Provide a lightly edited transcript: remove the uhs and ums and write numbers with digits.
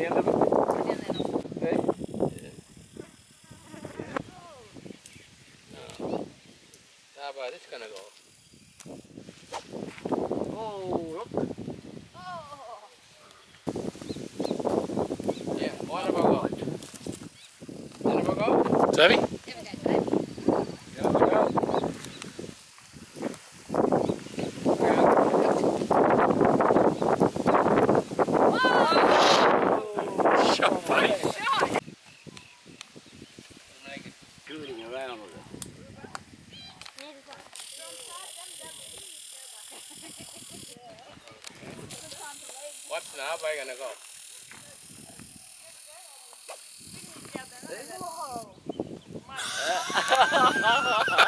end of it? Okay. How about this gonna go? Oh, look. Yeah, one of our go. One of our go? Sammy? Yeah, let's go. Scooting around with it. What's now? Where are you gonna go?